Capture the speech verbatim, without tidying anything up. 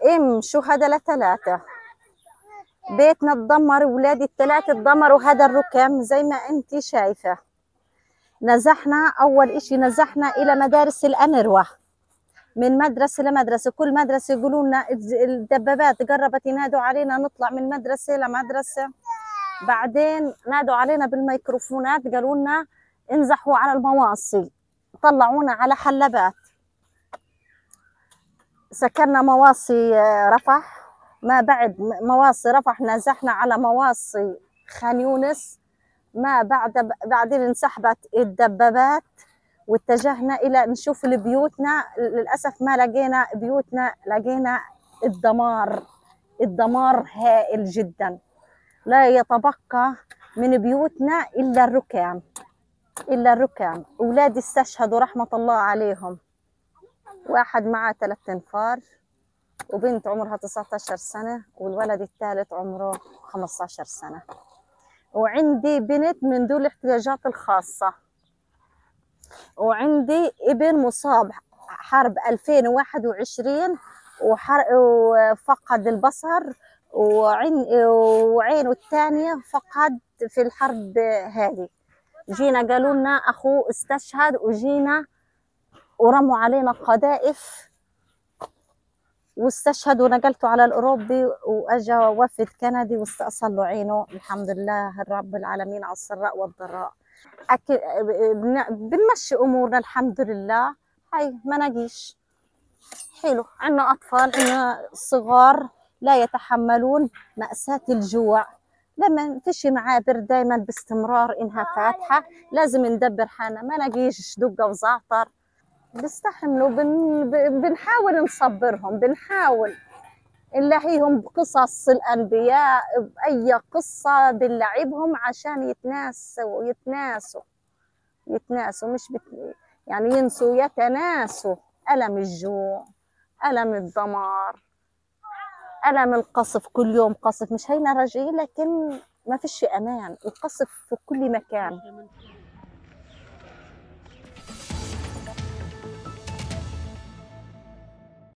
امشوا هذا لثلاثة. بيتنا اتدمر، ولادي الثلاثة اتدمروا، هذا الركام زي ما انت شايفة. نزحنا، أول إشي نزحنا إلى مدارس الأنروة، من مدرسة لمدرسة، كل مدرسة يقولوا لنا الدبابات قربت، ينادوا علينا نطلع من مدرسة لمدرسة. بعدين نادوا علينا بالميكروفونات قالوا لنا انزحوا على المواصي، طلعونا على حلبات. سكننا مواصي رفح، ما بعد مواصي رفح نزحنا على مواصي خان يونس. ما بعد بعدين انسحبت الدبابات واتجهنا الى نشوف بيوتنا. للاسف ما لقينا بيوتنا، لقينا الدمار، الدمار هائل جدا. لا يتبقى من بيوتنا الا الركام، الا الركام. اولادي استشهدوا رحمه الله عليهم، واحد معاه ثلاث انفار وبنت عمرها تسعة عشر سنه، والولد الثالث عمره خمسة عشر سنه. وعندي بنت من ذو الاحتياجات الخاصة، وعندي ابن مصاب حرب ألفين وواحد وعشرين وفقد البصر، وعينه الثانية فقد في الحرب هذه. جينا قالوا لنا أخوه استشهد، وجينا ورموا علينا قذائف واستشهد، ونقلته على الأوروبي، وأجا وفد كندي واستأصل له عينه. الحمد لله رب العالمين على السراء والضراء. أكيد بنمشي أمورنا الحمد لله. هاي ما نجيش حلو. عنا أطفال، عنا صغار لا يتحملون مأساة الجوع. لما فيش معابر دايما باستمرار إنها فاتحة، لازم ندبر حالنا، ما نجيش دقة وزعتر. بيستحملوا، بن... بنحاول نصبرهم، بنحاول نلاهيهم بقصص الأنبياء، بأي قصة بنلعبهم عشان يتناسوا يتناسوا يتناسوا مش بت... يعني ينسوا، يتناسوا ألم الجوع، ألم الدمار، ألم القصف. كل يوم قصف، مش هينا رجعي، لكن ما فيش أمان، القصف في كل مكان.